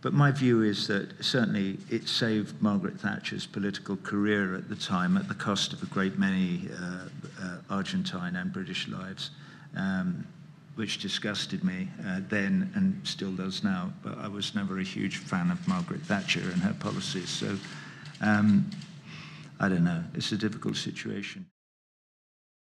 But my view is that certainly it saved Margaret Thatcher's political career at the time at the cost of a great many Argentine and British lives, which disgusted me then and still does now. But I was never a huge fan of Margaret Thatcher and her policies. So I don't know. It's a difficult situation.